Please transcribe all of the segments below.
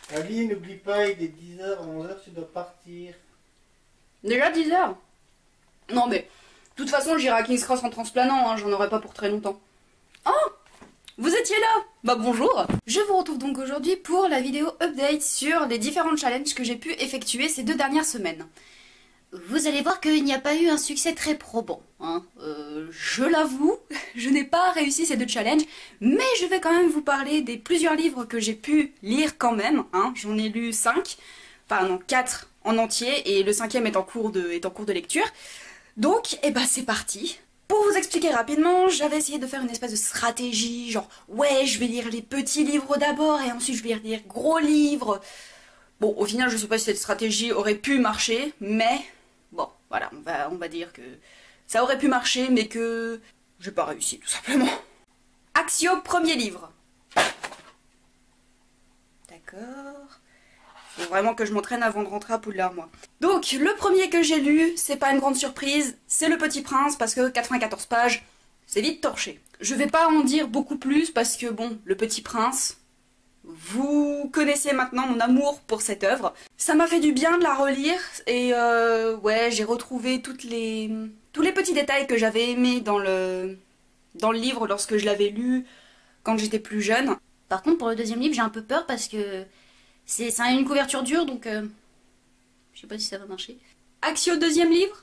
Ali, n'oublie pas, il est 10h, 11h, tu dois partir. Déjà 10h? Non mais, de toute façon j'irai à King's Cross en transplanant, hein, j'en aurai pas pour très longtemps. Oh! Vous étiez là? Bah bonjour! Je vous retrouve donc aujourd'hui pour la vidéo update sur les différents challenges que j'ai pu effectuer ces 2 dernières semaines. Vous allez voir qu'il n'y a pas eu un succès très probant, hein. Je l'avoue, je n'ai pas réussi ces 2 challenges, mais je vais quand même vous parler des plusieurs livres que j'ai pu lire quand même, hein. J'en ai lu 5, enfin non 4 en entier, et le 5e est en cours de lecture. Donc, eh ben c'est parti. Pour vous expliquer rapidement, j'avais essayé de faire une espèce de stratégie, genre ouais, je vais lire les petits livres d'abord et ensuite je vais lire gros livres. Bon, au final, je sais pas si cette stratégie aurait pu marcher, mais bon, voilà, on va dire que ça aurait pu marcher, mais que j'ai pas réussi, tout simplement. Axio, premier livre. D'accord. Faut vraiment que je m'entraîne avant de rentrer à Poudlard, moi. Donc, le premier que j'ai lu, c'est pas une grande surprise, c'est Le Petit Prince, parce que 94 pages, c'est vite torché. Je vais pas en dire beaucoup plus, parce que bon, Le Petit Prince, vous connaissez maintenant mon amour pour cette œuvre. Ça m'a fait du bien de la relire, et ouais, j'ai retrouvé tous les petits détails que j'avais aimés dans le livre lorsque je l'avais lu quand j'étais plus jeune. Par contre, pour le deuxième livre, j'ai un peu peur parce que ça a une couverture dure, donc je sais pas si ça va marcher. Axio, deuxième livre.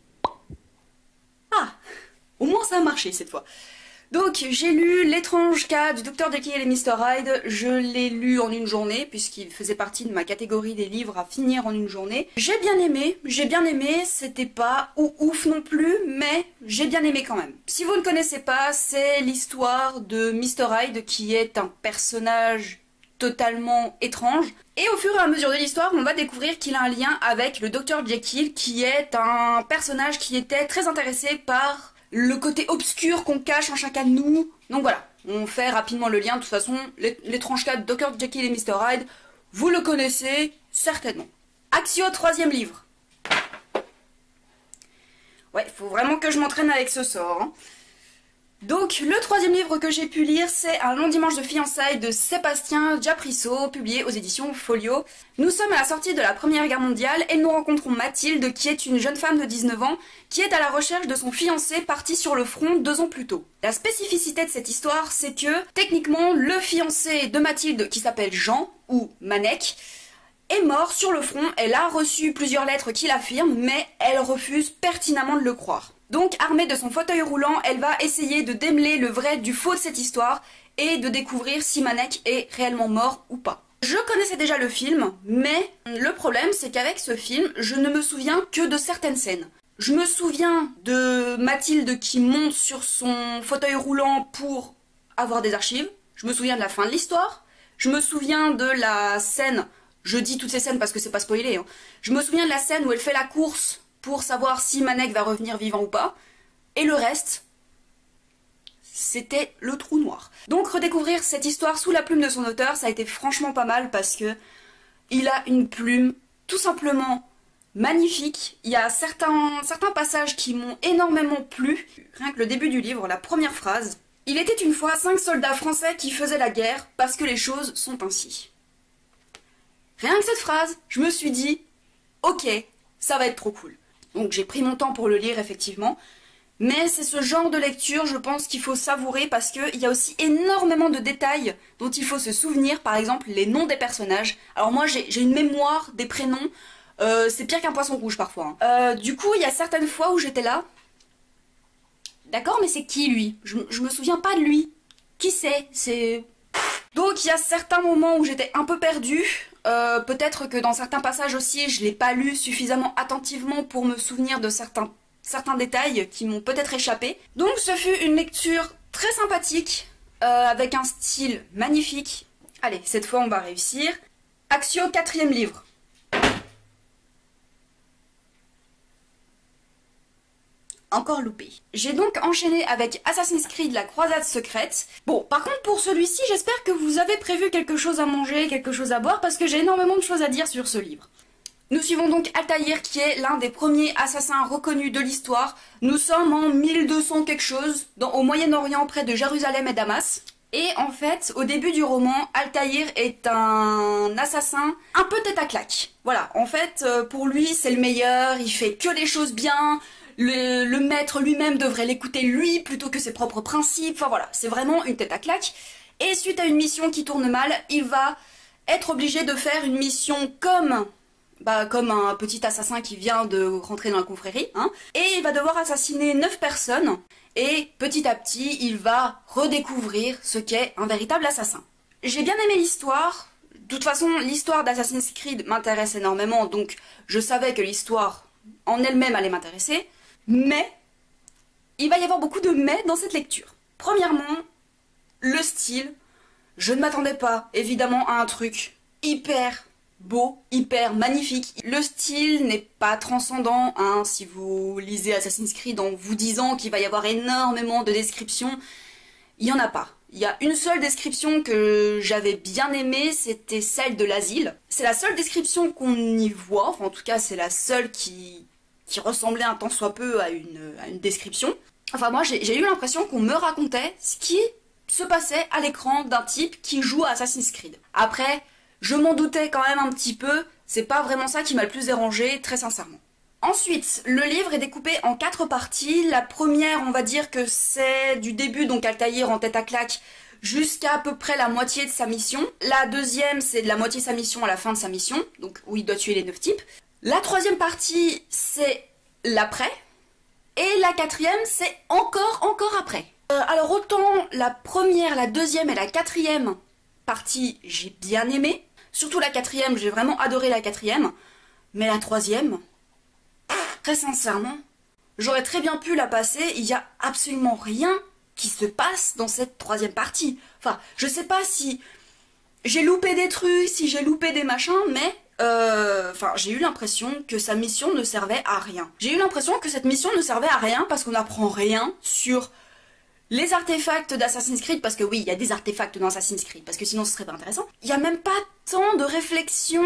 Ah, au moins ça a marché cette fois. Donc j'ai lu L'étrange cas du Dr Jekyll et Mr Hyde. Je l'ai lu en une journée puisqu'il faisait partie de ma catégorie des livres à finir en une journée. J'ai bien aimé, c'était pas ouf non plus, mais j'ai bien aimé quand même. Si vous ne connaissez pas, c'est l'histoire de Mr Hyde qui est un personnage totalement étrange. Et au fur et à mesure de l'histoire, on va découvrir qu'il a un lien avec le Dr Jekyll, qui est un personnage qui était très intéressé par le côté obscur qu'on cache en chacun de nous. Donc voilà, on fait rapidement le lien. De toute façon, l'étrange cas de Dr Jekyll et Mr Hyde, vous le connaissez certainement. Axio, troisième livre. Ouais, faut vraiment que je m'entraîne avec ce sort, hein. Donc, le troisième livre que j'ai pu lire, c'est Un long dimanche de fiançailles de Sébastien Giaprisso, publié aux éditions Folio. Nous sommes à la sortie de la Première Guerre mondiale et nous rencontrons Mathilde, qui est une jeune femme de 19 ans, qui est à la recherche de son fiancé parti sur le front 2 ans plus tôt. La spécificité de cette histoire, c'est que, techniquement, le fiancé de Mathilde, qui s'appelle Jean, ou Manek, est mort sur le front. Elle a reçu plusieurs lettres qui l'affirment, mais elle refuse pertinemment de le croire. Donc, armée de son fauteuil roulant, elle va essayer de démêler le vrai du faux de cette histoire et de découvrir si Manek est réellement mort ou pas. Je connaissais déjà le film, mais le problème c'est qu'avec ce film, je ne me souviens que de certaines scènes. Je me souviens de Mathilde qui monte sur son fauteuil roulant pour avoir des archives. Je me souviens de la fin de l'histoire. Je me souviens de la scène, je dis toutes ces scènes parce que c'est pas spoilé, hein. Je me souviens de la scène où elle fait la course pour savoir si Manek va revenir vivant ou pas, et le reste, c'était le trou noir. Donc redécouvrir cette histoire sous la plume de son auteur, ça a été franchement pas mal parce que il a une plume tout simplement magnifique. Il y a certains passages qui m'ont énormément plu. Rien que le début du livre, la première phrase. Il était une fois 5 soldats français qui faisaient la guerre parce que les choses sont ainsi. Rien que cette phrase, je me suis dit, ok, ça va être trop cool. Donc j'ai pris mon temps pour le lire effectivement, mais c'est ce genre de lecture je pense qu'il faut savourer parce qu'il y a aussi énormément de détails dont il faut se souvenir, par exemple les noms des personnages. Alors moi j'ai une mémoire des prénoms, c'est pire qu'un poisson rouge parfois, hein. Du coup il y a certaines fois où j'étais là, d'accord mais c'est qui lui? Je me souviens pas de lui, qui c'est? Donc il y a certains moments où j'étais un peu perdue. Peut-être que dans certains passages aussi, je l'ai pas lu suffisamment attentivement pour me souvenir de certains détails qui m'ont peut-être échappé. Donc ce fut une lecture très sympathique, avec un style magnifique. Allez, cette fois on va réussir. Axio, quatrième livre. Encore loupé. J'ai donc enchaîné avec Assassin's Creed la croisade secrète. Bon, par contre pour celui-ci, j'espère que vous avez prévu quelque chose à manger, quelque chose à boire, parce que j'ai énormément de choses à dire sur ce livre. Nous suivons donc Altaïr, qui est l'un des premiers assassins reconnus de l'histoire. Nous sommes en 1200 quelque chose, au Moyen-Orient, près de Jérusalem et Damas. Et en fait, au début du roman, Altaïr est un assassin un peu tête à claque. Voilà, en fait, pour lui, c'est le meilleur, il fait que les choses bien, le maître lui-même devrait l'écouter lui plutôt que ses propres principes, enfin voilà, c'est vraiment une tête à claque. Et suite à une mission qui tourne mal, il va être obligé de faire une mission comme un petit assassin qui vient de rentrer dans la confrérie, hein, et il va devoir assassiner 9 personnes, et petit à petit, il va redécouvrir ce qu'est un véritable assassin. J'ai bien aimé l'histoire. De toute façon, l'histoire d'Assassin's Creed m'intéresse énormément, donc je savais que l'histoire en elle-même allait m'intéresser, mais il va y avoir beaucoup de mais dans cette lecture. Premièrement, le style. Je ne m'attendais pas, évidemment, à un truc hyper beau, hyper magnifique. Le style n'est pas transcendant, hein, si vous lisez Assassin's Creed en vous disant qu'il va y avoir énormément de descriptions, il n'y en a pas. Il y a une seule description que j'avais bien aimée, c'était celle de l'asile. C'est la seule description qu'on y voit, enfin en tout cas c'est la seule qui ressemblait un tant soit peu à une description. Enfin moi j'ai eu l'impression qu'on me racontait ce qui se passait à l'écran d'un type qui joue à Assassin's Creed. Après, je m'en doutais quand même un petit peu, c'est pas vraiment ça qui m'a le plus dérangé, très sincèrement. Ensuite, le livre est découpé en 4 parties. La première, on va dire que c'est du début, donc Altaïr en tête à claque, jusqu'à à peu près la moitié de sa mission. La deuxième, c'est de la moitié de sa mission à la fin de sa mission, donc où il doit tuer les 9 types. La troisième partie, c'est l'après. Et la quatrième, c'est encore après. Alors autant la première, la deuxième et la quatrième partie, j'ai bien aimé. Surtout la quatrième, j'ai vraiment adoré la quatrième. Mais la troisième, très sincèrement, j'aurais très bien pu la passer. Il n'y a absolument rien qui se passe dans cette troisième partie. Enfin, je sais pas si j'ai loupé des trucs, si j'ai loupé des machins, mais j'ai eu l'impression que sa mission ne servait à rien. J'ai eu l'impression que cette mission ne servait à rien parce qu'on n'apprend rien sur les artefacts d'Assassin's Creed, parce que oui, il y a des artefacts dans Assassin's Creed, parce que sinon ce serait pas intéressant. Il n'y a même pas tant de réflexion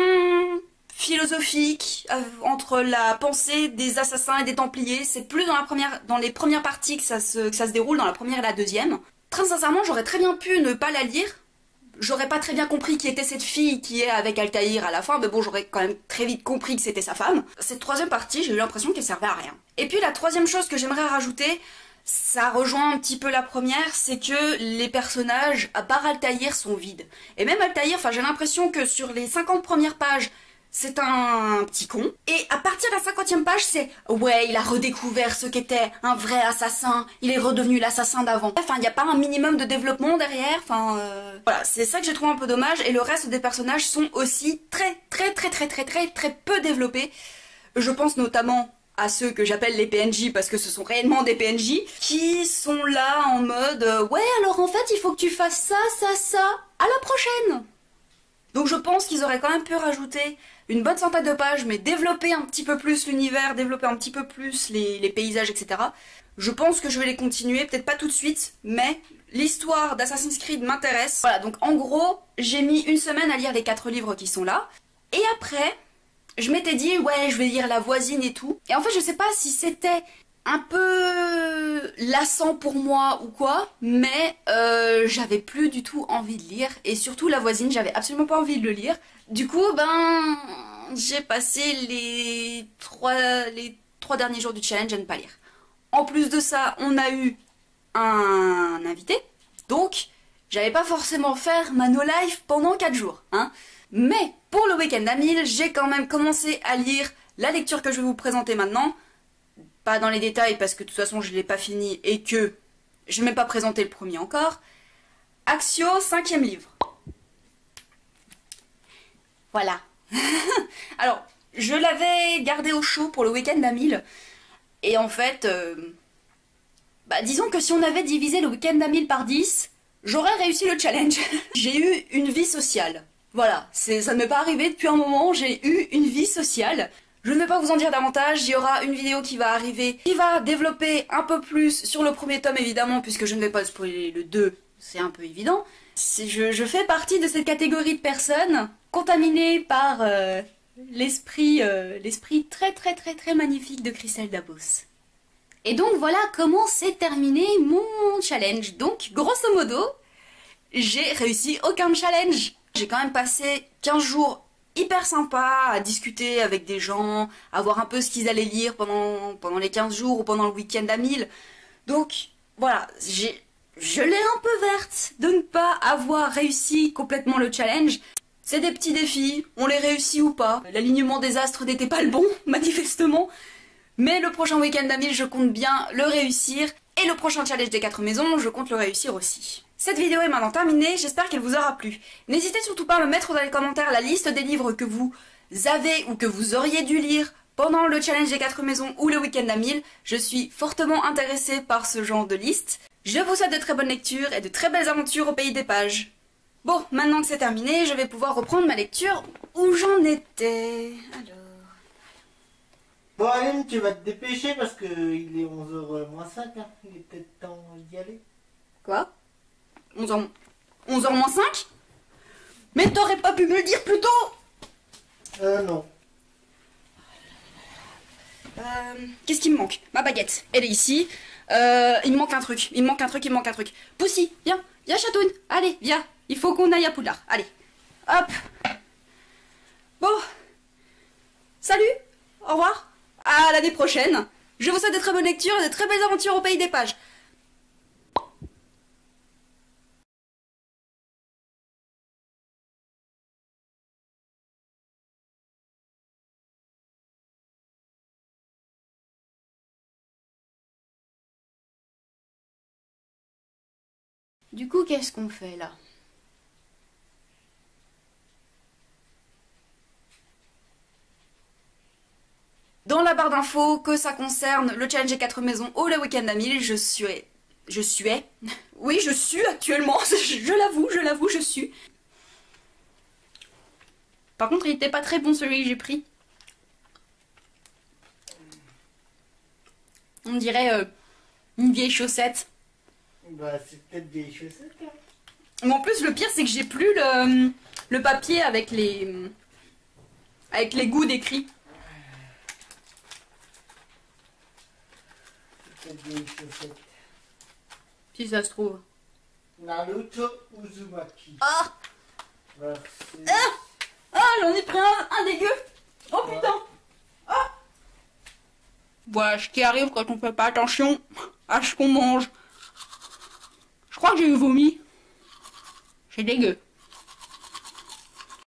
philosophique entre la pensée des assassins et des templiers. C'est plus dans les premières parties que ça se déroule, dans la première et la deuxième. Très sincèrement, j'aurais très bien pu ne pas la lire. J'aurais pas très bien compris qui était cette fille qui est avec Altaïr à la fin, mais bon, j'aurais quand même très vite compris que c'était sa femme. Cette troisième partie, j'ai eu l'impression qu'elle servait à rien. Et puis la troisième chose que j'aimerais rajouter, ça rejoint un petit peu la première, c'est que les personnages, à part Altaïr, sont vides. Et même Altaïr, j'ai l'impression que sur les 50 premières pages, c'est un petit con. Et à partir de la 50e page, c'est « Ouais, il a redécouvert ce qu'était un vrai assassin, il est redevenu l'assassin d'avant. » Enfin, il n'y a pas un minimum de développement derrière, Voilà, c'est ça que j'ai trouvé un peu dommage, et le reste des personnages sont aussi très peu développés. Je pense notamment à ceux que j'appelle les PNJ, parce que ce sont réellement des PNJ, qui sont là en mode « Ouais, alors en fait, il faut que tu fasses ça, à la prochaine !» Donc je pense qu'ils auraient quand même pu rajouter une bonne centaine de pages, mais développer un petit peu plus l'univers, développer un petit peu plus les paysages, etc. Je pense que je vais les continuer, peut-être pas tout de suite, mais l'histoire d'Assassin's Creed m'intéresse. Voilà, donc en gros, j'ai mis une semaine à lire les 4 livres qui sont là, et après, je m'étais dit, ouais, je vais lire La Voisine et tout. Et en fait, je sais pas si c'était un peu lassant pour moi ou quoi, mais j'avais plus du tout envie de lire. Et surtout La Voisine, j'avais absolument pas envie de le lire. Du coup, j'ai passé les 3 derniers jours du challenge à ne pas lire. En plus de ça, on a eu un invité, donc j'allais pas forcément faire ma no life pendant 4 jours, hein. Mais pour le week-end à 1000, j'ai quand même commencé à lire la lecture que je vais vous présenter maintenant. Pas dans les détails parce que de toute façon je l'ai pas fini et que je n'ai même pas présenté le premier encore. Axio, 5e livre. Voilà. Alors, je l'avais gardé au chaud pour le week-end à 1000. Et en fait, disons que si on avait divisé le week-end à 1000 par 10, j'aurais réussi le challenge. J'ai eu une vie sociale. Voilà, ça ne m'est pas arrivé depuis un moment, j'ai eu une vie sociale. Je ne vais pas vous en dire davantage, il y aura une vidéo qui va arriver, qui va développer un peu plus sur le premier tome évidemment, puisque je ne vais pas spoiler le 2, c'est un peu évident. Je fais partie de cette catégorie de personnes contaminées par l'esprit très magnifique de Christelle Dabos. Et donc voilà comment s'est terminé mon challenge. Donc grosso modo, j'ai réussi aucun challenge. J'ai quand même passé 15 jours hyper sympas à discuter avec des gens, à voir un peu ce qu'ils allaient lire pendant les 15 jours ou pendant le week-end à 1000. Donc voilà, je l'ai un peu verte de ne pas avoir réussi complètement le challenge. C'est des petits défis, on les réussit ou pas. L'alignement des astres n'était pas le bon, manifestement. Mais le prochain week-end à 1000, je compte bien le réussir. Et le prochain challenge des 4 maisons, je compte le réussir aussi. Cette vidéo est maintenant terminée, j'espère qu'elle vous aura plu. N'hésitez surtout pas à me mettre dans les commentaires la liste des livres que vous avez ou que vous auriez dû lire pendant le challenge des 4 maisons ou le week-end à 1000. Je suis fortement intéressée par ce genre de liste. Je vous souhaite de très bonnes lectures et de très belles aventures au pays des pages. Bon, maintenant que c'est terminé, je vais pouvoir reprendre ma lecture où j'en étais. Alors... Bon Aline, tu vas te dépêcher parce que il est 11h moins 5, hein. Il est peut-être temps d'y aller. Quoi 11h moins 5? Mais t'aurais pas pu me le dire plus tôt? Non. Qu'est-ce qui me manque? Ma baguette, elle est ici. Il me manque un truc, il me manque un truc. Poussy, viens, Chatoun, allez, viens. Il faut qu'on aille à Poudlard, allez. Hop. Bon. Salut, au revoir. À l'année prochaine. Je vous souhaite de très bonnes lectures et de très belles aventures au pays des pages. Du coup, qu'est-ce qu'on fait là? Dans la barre d'infos, que ça concerne le challenge des 4 maisons ou le week-end à 1000, oui, je suis actuellement, je l'avoue, je suis. Par contre, il était pas très bon celui que j'ai pris. On dirait une vieille chaussette. Bah, c'est peut-être des chaussettes, hein. Mais en plus, le pire, c'est que j'ai plus le papier avec les goûts décrits. C'est peut-être des chaussettes. Si ça se trouve. Naruto Uzumaki. Ah! Merci. Ah, j'en ai pris un dégueu! Oh putain! Ah! Voilà ce qui arrive quand on fait pas attention à ce qu'on mange. Je crois que j'ai eu vomi. C'est dégueu.